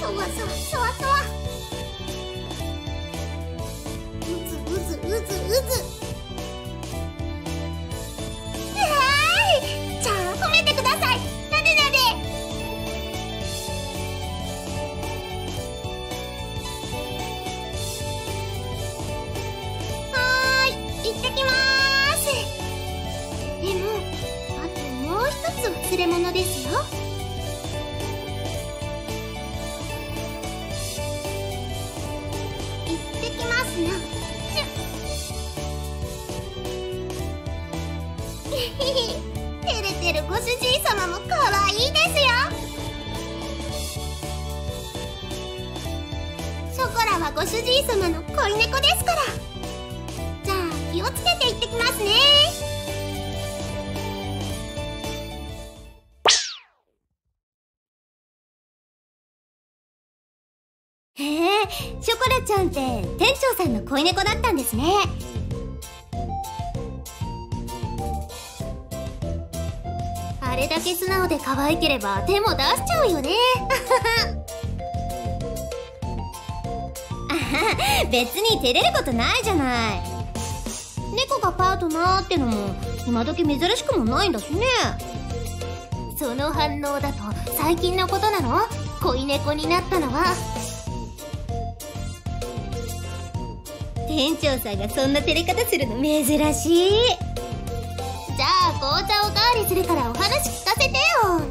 そわそわそわそわ。うずうずうずうず。じゃあ褒めてください。なでなで。はーい、行ってきまーす。でもあともう一つ忘れ物ですよ。行ってきますな。照れてるご主人様も可愛いですよ。ショコラはご主人様の恋猫ですから。じゃあ気をつけて行ってきますね。へえ、ショコラちゃんって店長さんの恋猫だったんですね。あれだけ素直で可愛ければ手も出しちゃうよね。別に照れることないじゃない。猫がパートナーってのも今時珍しくもないんだしね。その反応だと最近のことなの？恋猫になったのは。店長さんがそんな照れ方するの珍しい。じゃあ紅茶おかわりするからお話聞かせてよ。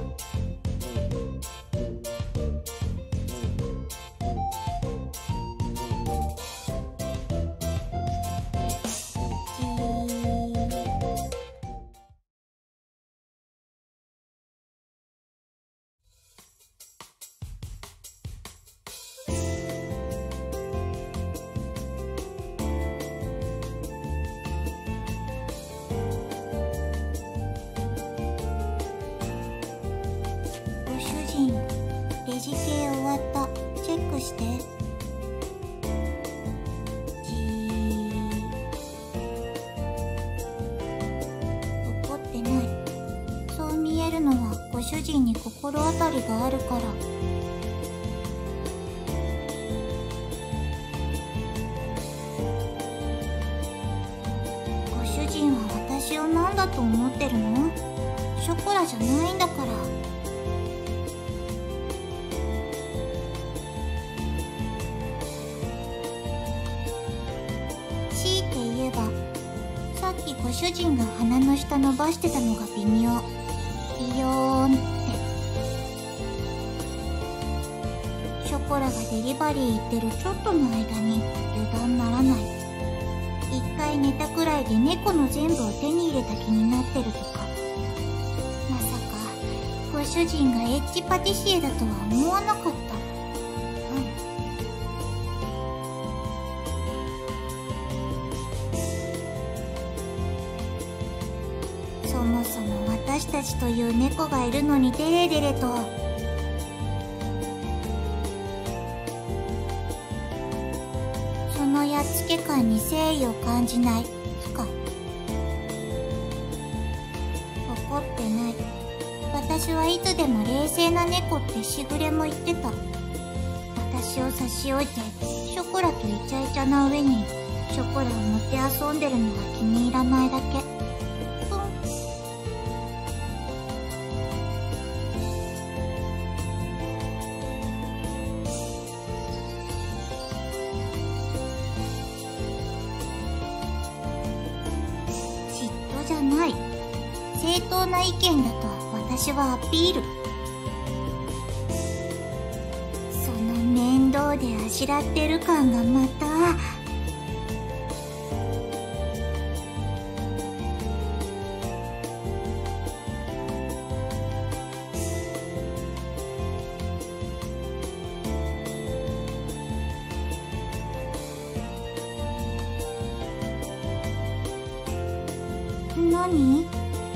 レジ系終わった。チェックして。怒ってない。そう見えるのはご主人に心当たりがあるから。ご主人は私を何だと思ってるの？ショコラじゃないんだから。さっきご主人が鼻の下伸ばしてたのが微妙。ビヨーンって。ショコラがデリバリー行ってるちょっとの間に油断ならない。一回寝たくらいで猫の全部を手に入れた気になってるとか。まさかご主人がエッジパティシエだとは思わなかった。そもそも私たちという猫がいるのにデレデレと。そのやっつけ感に誠意を感じないか。怒ってない。私はいつでも冷静な猫ってしぐれも言ってた。私を差し置いてショコラとイチャイチャな上にショコラをもてあそんでるのが気に入らないだけ。じゃない。正当な意見だと私はアピール。その面倒であしらってる感がまた。何？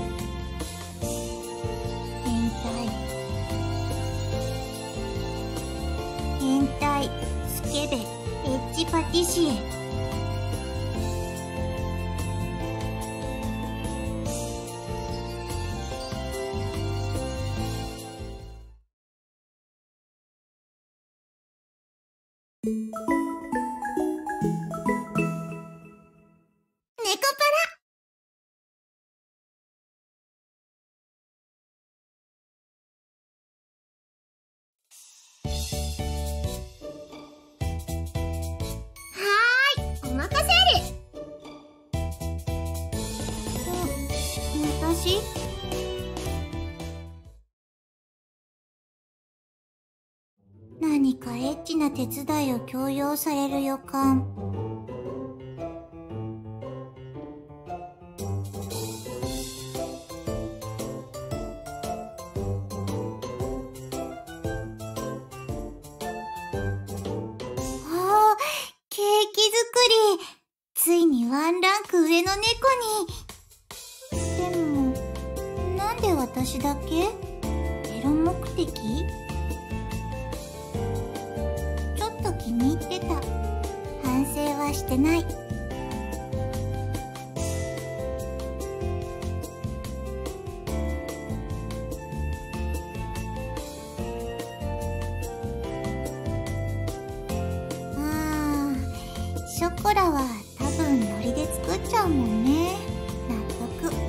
変態、スケベ、エッジパティシエ。 お任せあれ。私？何かエッチな手伝いを強要される予感。ケーキ作り。ついにワンランク上の猫に。でも、なんで私だけ？エロ目的？ちょっと気に入ってた。反省はしてない。ショコラは多分ノリで作っちゃうもんね。納得。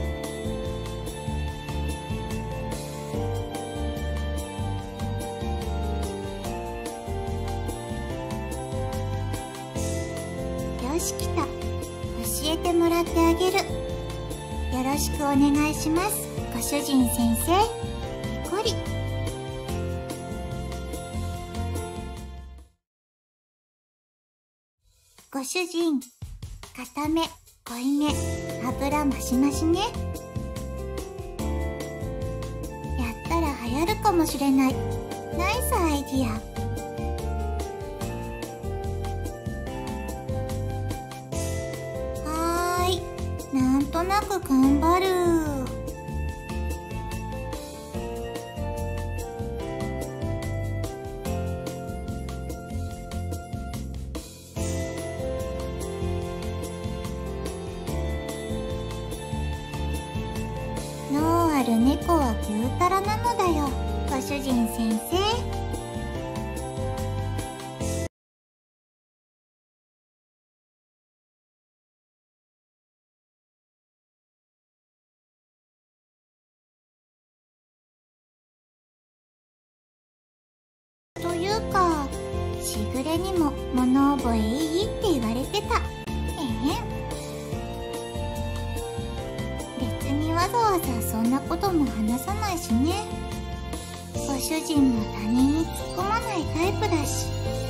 よし、来た。教えてもらってあげる。よろしくお願いします、ご主人先生。ペコリ。ご主人、固め、濃いめ、油マシマシね。やったら流行るかもしれない。ナイスアイディア。はーい、なんとなく頑張る。脳ある猫はぎゅうたらなのだよ、ご主人先生。というか、しぐれにも物覚えいいって言われてた。別にわざわざそんなことも話さないしね。ご主人も他人に突っ込まないタイプだし。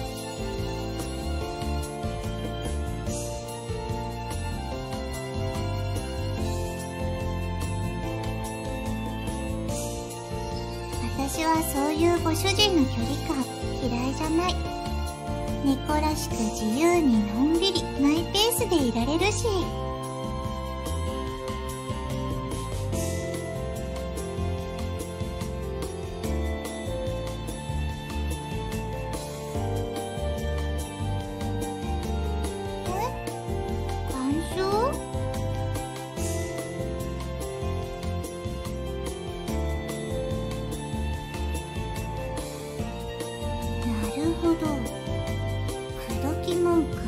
私はそういうご主人の距離感嫌いじゃない。猫らしく自由にのんびりマイペースでいられるし。感想？なるほど。口説き文句。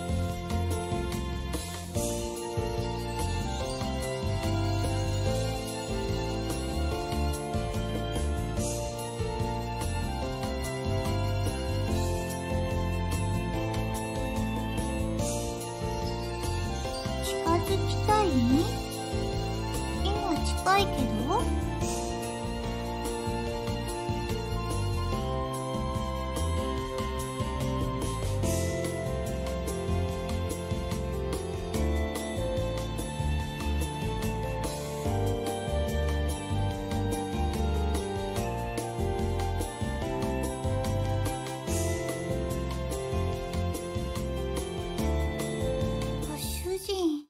近づきたい？今近いけど？ご主人。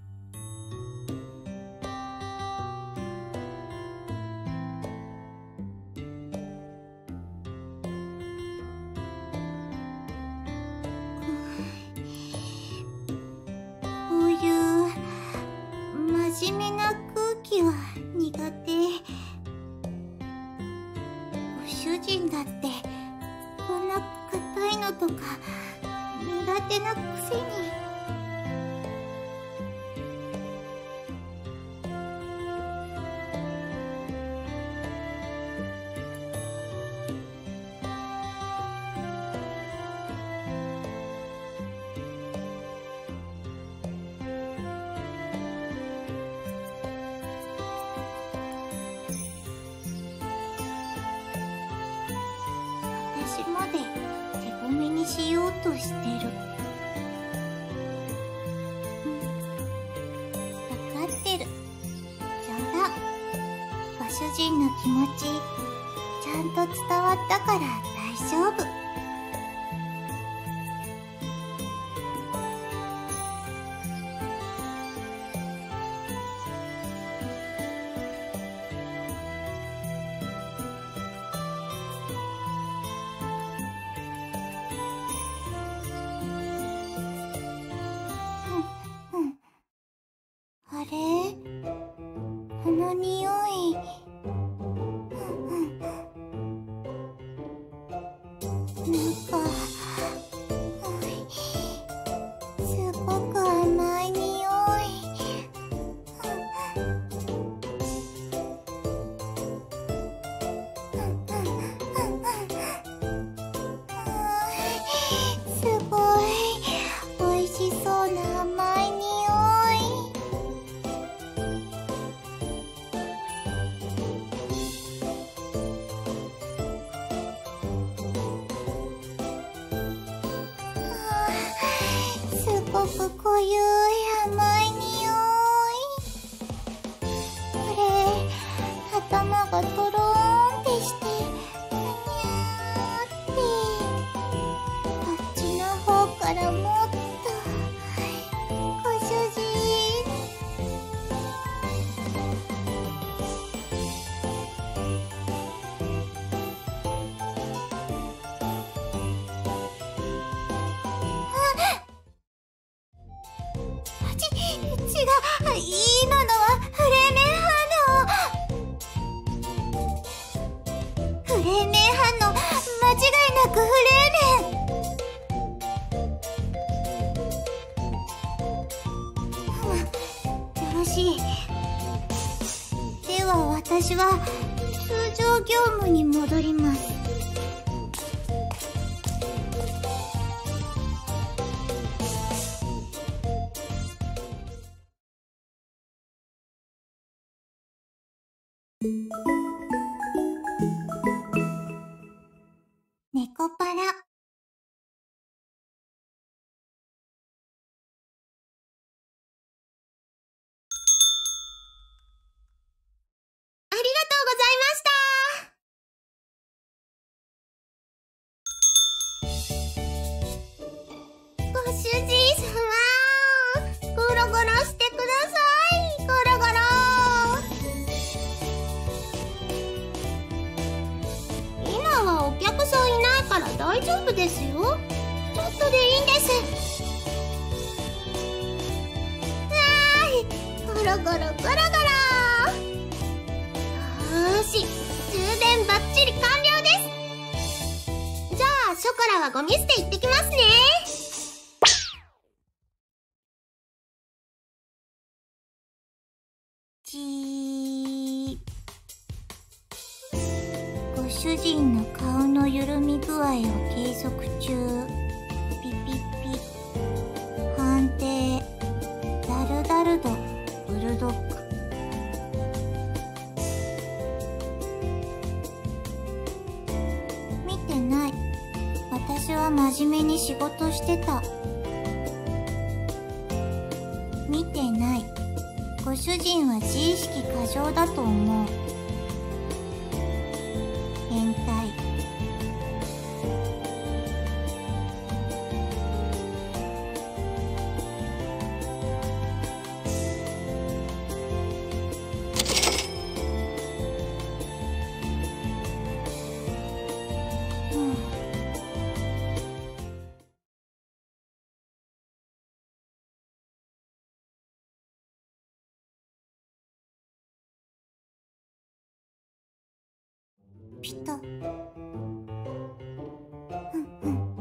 こういう真面目な空気は苦手。ご主人だってこんな硬いのとか苦手なくせに。私まで手ごめにしようとしてる。わかってる。冗談。ご主人の気持ちちゃんと伝わったから大丈夫。あれ？この匂い。なんか、すごく甘い匂い。すごい、美味しそうな甘い匂い。すごく濃ゆい甘い匂い。これ、頭がとろーんってして、ふにゃーって。こっちの方からもっと。ご主人。違う、今のはフレーメン反応。フレーメン反応、間違いなくフレーメン。よろしい。では私は通常業務に戻ります。猫パラ。ありがとうございました。ご主人様、ゴロゴロしてください。ゴロゴロ。今はお客さんいないから大丈夫ですよ。ちょっとでいいんです。はーい、ゴロゴロゴロゴロ。よーし、充電バッチリ完了です。じゃあショコラはゴミ捨て行ってきますね。ご主人の顔の緩み具合を計測中。ピピピ。判定。ダルダルド、ブルドッグ。見てない。私は真面目に仕事してた。見てない。ご主人は自意識過剰だと思う。変態。ピタ。うんうん。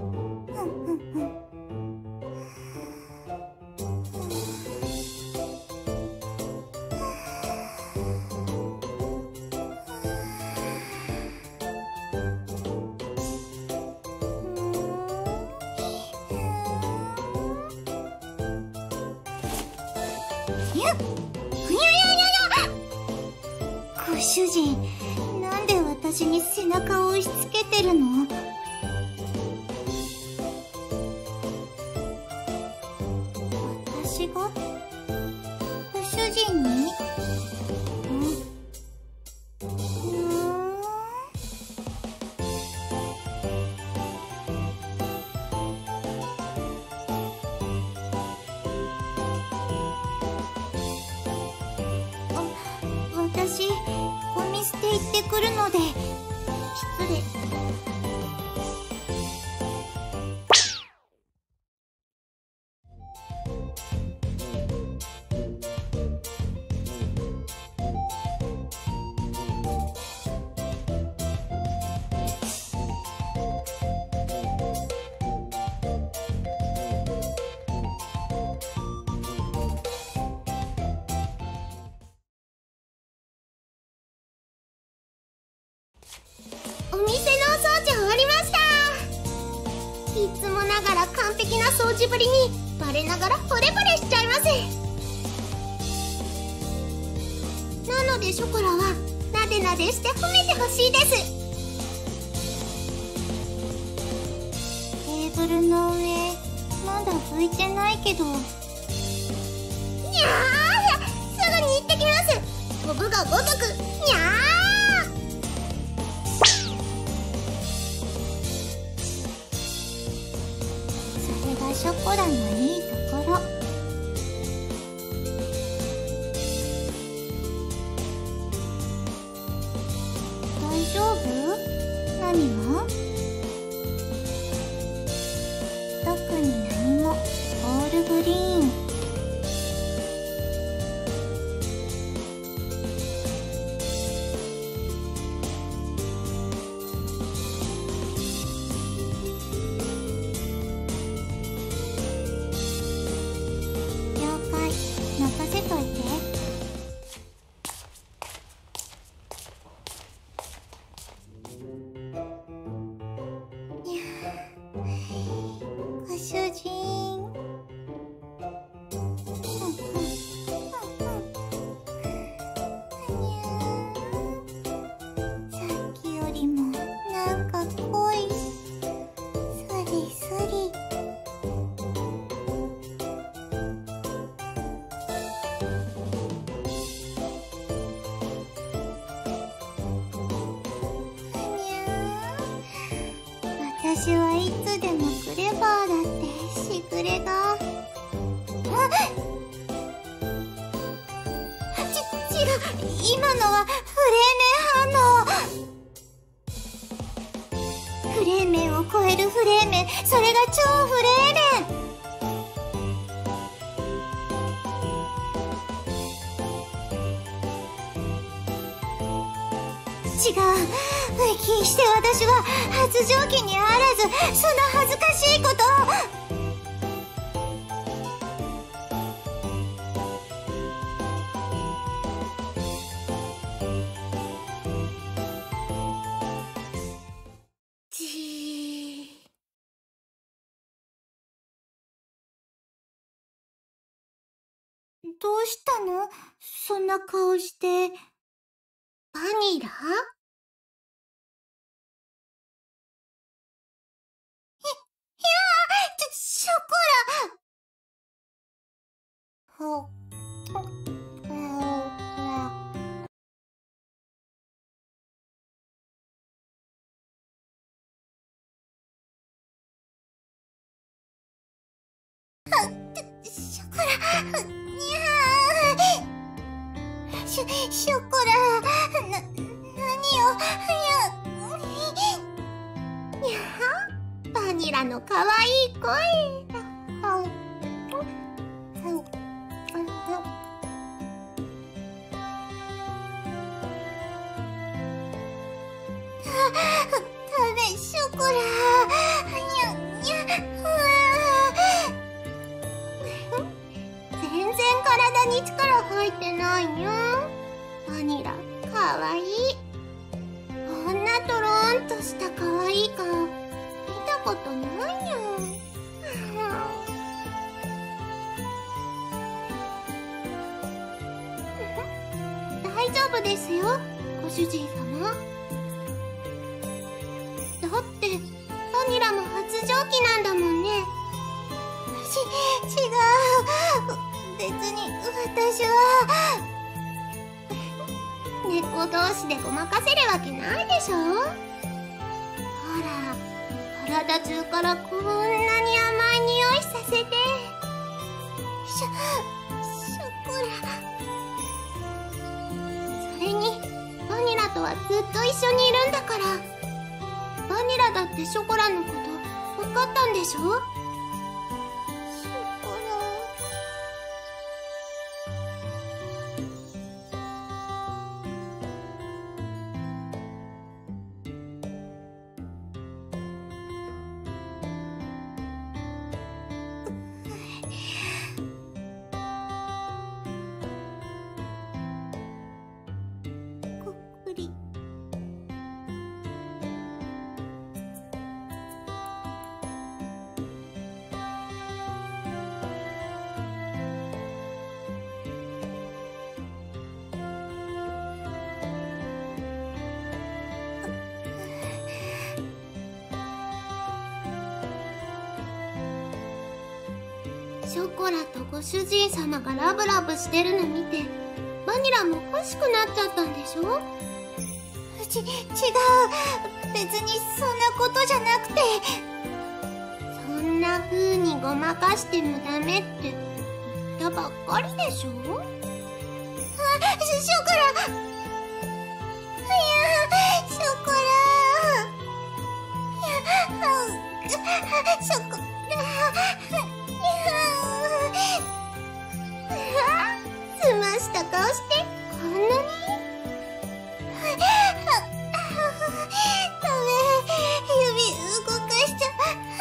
ふにゃややや。ご主人、なんで私に背中を押し付けてるの？私がご主人に？私、ゴミ捨て行ってくるので、失礼。お店のお掃除終わりました。いつもながら完璧な掃除ぶりに我ながら惚れ惚れしちゃいます。なのでショコラはなでなでして褒めてほしいです。テーブルの上まだ拭いてないけど。いやー、すぐに行ってきます。飛ぶが如く。にゃー。ショコラのいいところ。大丈夫？何が？特に何も。オールグリーン。任せといて。ご主人。さっきよりもなんか濃い。スリスリ。私はいつでもクレバーだってしぐれが。違う、今のはフレーメン反応。フレーメンを超えるフレーメン、それが超フレーメン。違う、浮気して私は発情期にあらず、その恥ずかしいことを。どうしたの？そんな顔して。バニラ？ショコラ、にゃー。ショコラ、何を、にゃー。バニラの可愛い声。食べ、ショコラ。にゃ、にゃ、全然体に力入ってないよ。バニラ、かわいい。こんなトローンとしたかわいい顔、見たことないよ。 夫ですよ、ご主人様。だってバニラも発情期なんだもんね。違う。別に私は猫同士でごまかせるわけないでしょ。ほら、体中からこんなに甘い匂いさせて。ショコラ。それにバニラとはずっと一緒にいるんだから。バニラだってショコラのこと分かったんでしょ。ショコラとご主人様がラブラブしてるの見て、バニラも欲しくなっちゃったんでしょ。違う。別にそんなことじゃなくて。そんな風にごまかしてもダメって言ったばっかりでしょ。ショコラ。ショコラ。ショコラ。すました顔してこんなに。ダメ、指動かしちゃ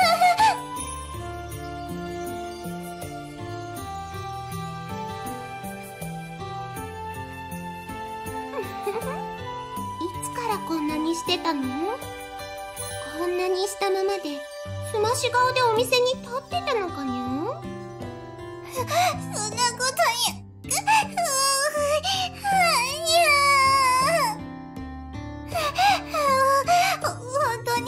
いつからこんなにしてたの？こんなにしたままですまし顔でお店に立ってたのかにゃ？そんなことに本当に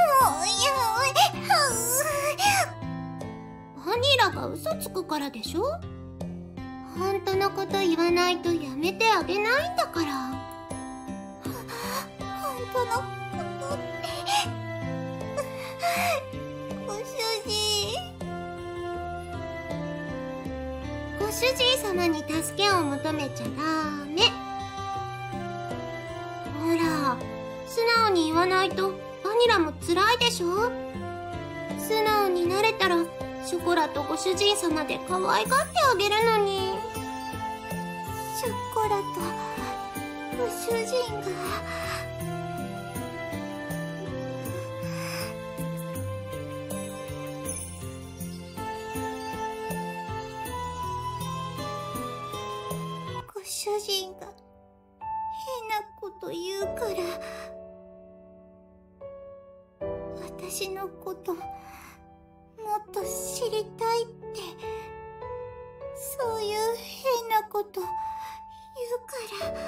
バニラが嘘つくからでしょ。本当のこと言わないとやめてあげないんだから。本当のことってご主人様に助けを求めちゃダメ。ほら、素直に言わないとバニラも辛いでしょ。素直になれたらショコラとご主人様で可愛がってあげるのに。ショコラとご主人が主人が変なこと言うから私のこともっと知りたいってそういう変なこと言うから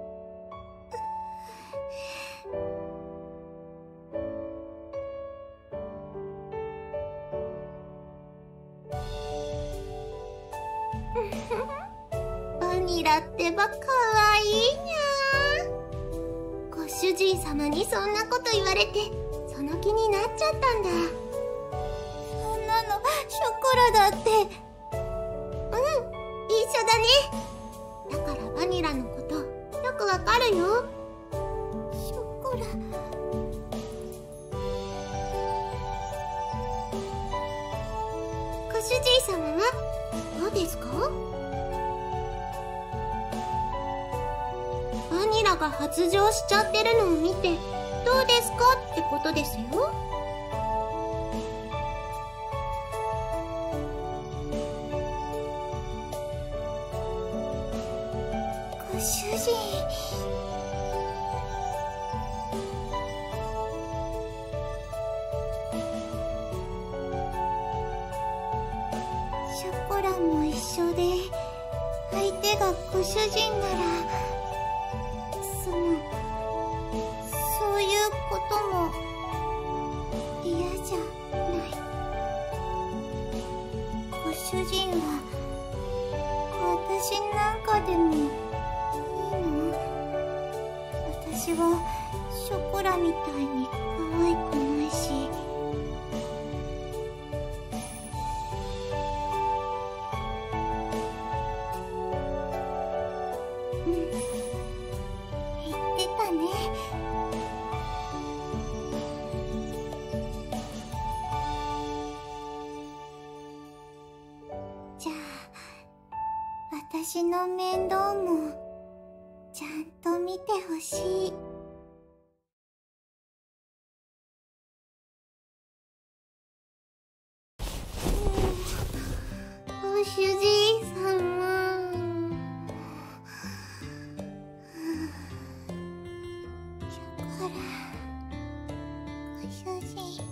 バニラってばかわいいにゃー。ご主人様にそんなこと言われてその気になっちゃったんだ。そんなのショコラだって。一緒だね。だからバニラのことよくわかるよ。ショコラ。ご主人様はどうですか？バニラが発情しちゃってるのを見てどうですかってことですよ。ご主人。ショコラも一緒で相手がご主人ならことも嫌じゃない。ご主人は私なんかでもいいの？私はショコラみたいに可愛くないし。言ってたね。じゃあ私の面倒もちゃんと見てほしい。ご主人様。ショコラ、ご主人。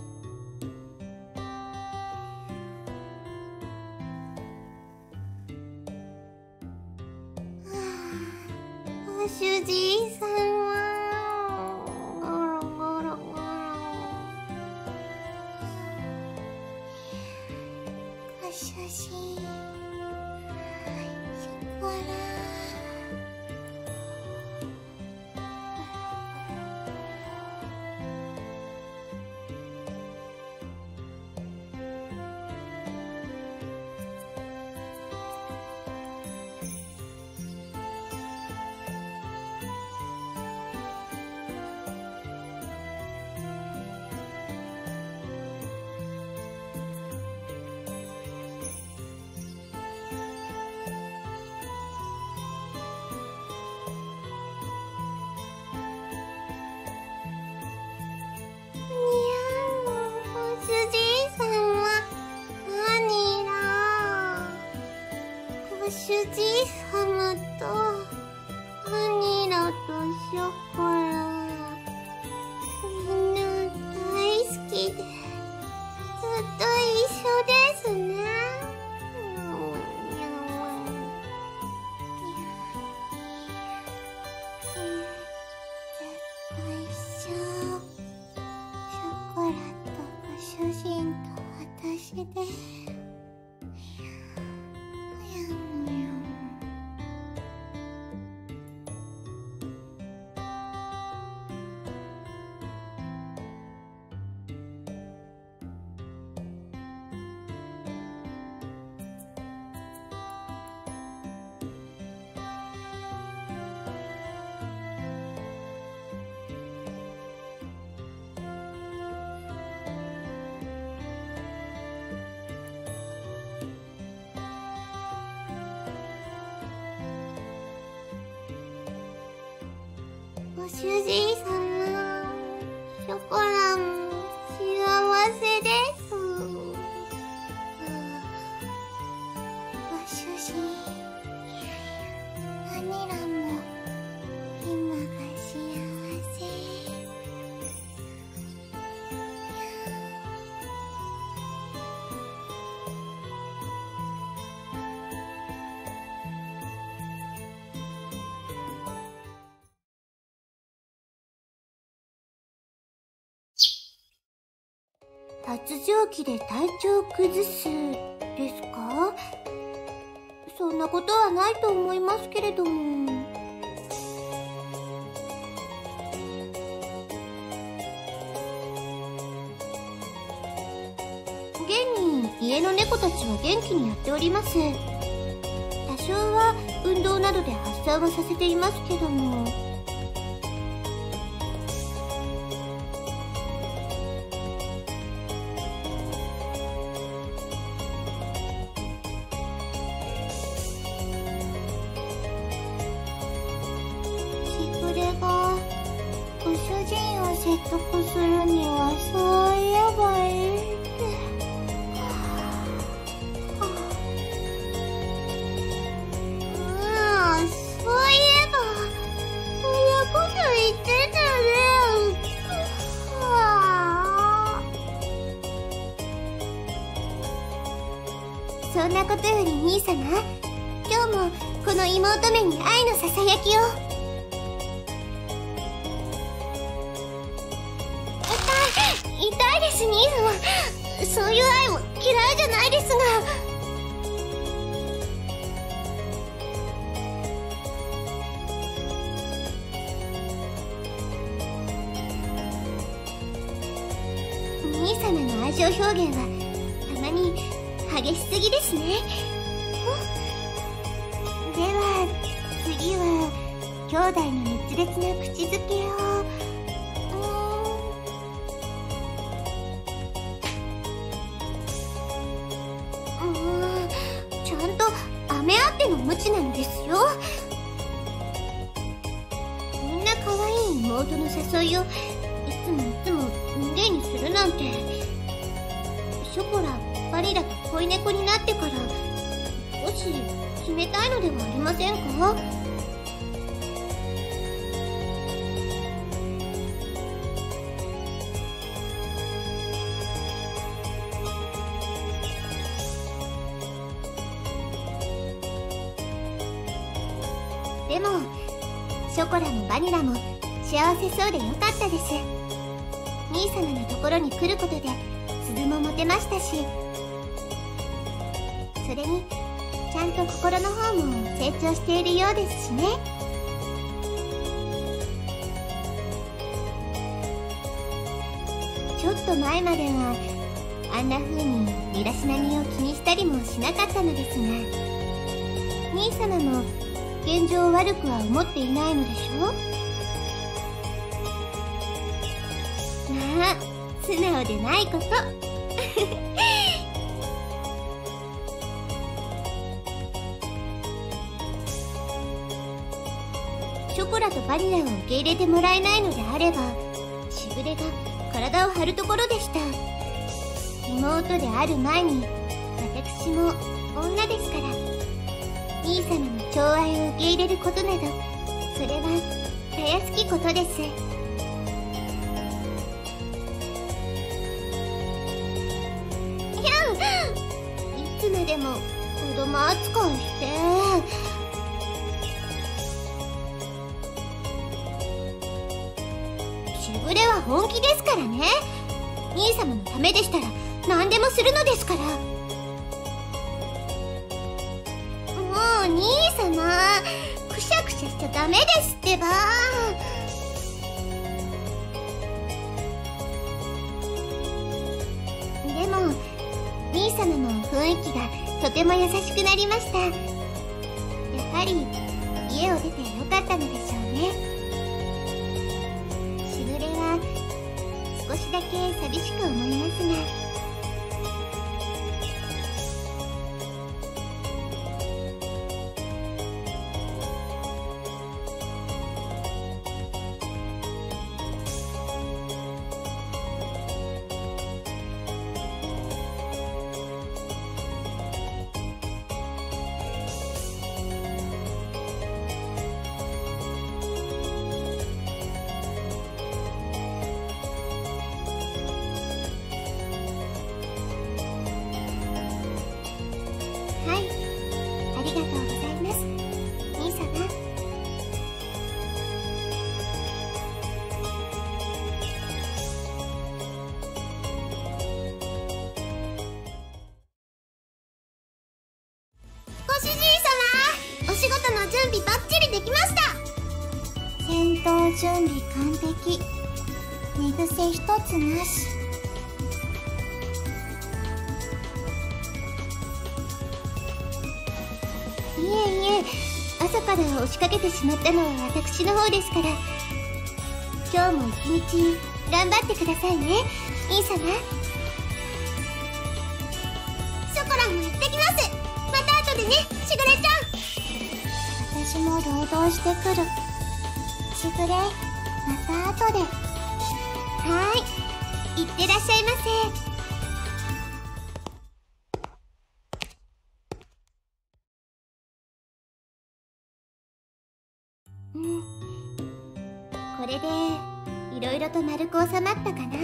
ご主人様。ゴロゴロゴロ。ご主人。ショコラ。ご主人様とバニラとショコラ、みんな大好きでずっと一緒ですね。ずっと一緒。ショコラとご主人と私で。ご主人様、ショコラも幸せです。ご主人、バニラも今が幸せ。発情期で体調を崩すですか？そんなことはないと思いますけれども。現に家の猫たちは元気にやっております。多少は運動などで発散はさせていますけども。ご主人を説得するにはそう言えばいいって。そういえばそんなこと言ってたね。そんなことより兄さんが今日もこの妹目に愛のささやきを。 です兄様。そういう愛も嫌いじゃないですが。兄様の愛情表現はたまに激しすぎですね。では次は兄弟の熱烈な口づけを。ちゃんと飴あっての無知なのですよ。こんな可愛い妹の誘いをいつも無限にするなんて。ショコラ、バニラと恋猫になってから少し冷たいのではありませんか？でもショコラもバニラも幸せそうでよかったです。兄様のところに来ることで鈴も持てましたし、それにちゃんと心の方も成長しているようですしね。ちょっと前まではあんな風に身だしなみを気にしたりもしなかったのですが、兄様も現状を悪くは思っていないのでしょう。まあ素直でないこと。ショコラとバニラを受け入れてもらえないのであれば、しぐれが体を張るところでした。妹である前に私も女ですから、兄様の寵愛を受け入れることなど、それはたやすきことです。いつまでも子供扱いして。しぐれは本気ですからね。兄様のためでしたら何でもするのですから。もう兄様、くしゃくしゃしちゃダメですってば。でも兄様の雰囲気がとても優しくなりました。やはり家を出てよかったのでしょうね。しぐれは少しだけ寂しく思いますが、はい、ありがとうございます、兄様。ご主人様、お仕事の準備バッチリできました。戦闘準備完璧。寝癖一つなし。いえいえ、朝から押しかけてしまったのは私の方ですから。今日も一日頑張ってくださいね、兄様。ショコラも行ってきます。また後でね、しぐれちゃん。私も労働してくる。しぐれ、また後で。はーい、いってらっしゃいませ。これでいろいろと丸く収まったかな。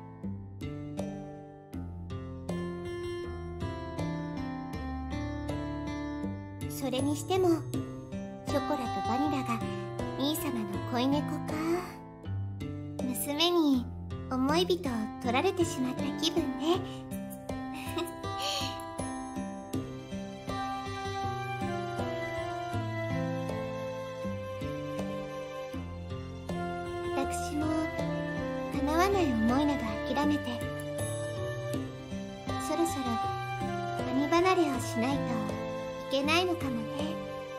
それにしてもショコラとバニラが兄様の恋猫か。娘に思い人を取られてしまった気分ね。私も叶わない思いなど諦めて、そろそろ兄離れをしないといけないのかもね。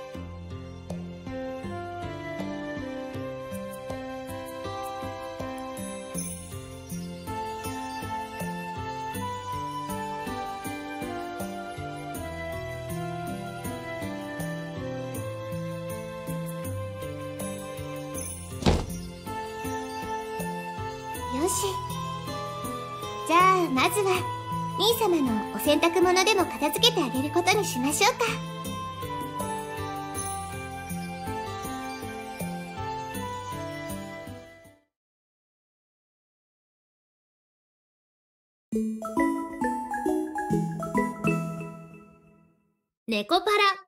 よし。じゃあまずは兄様のお洗濯物でも片付けてあげることにしましょうか。 猫パラ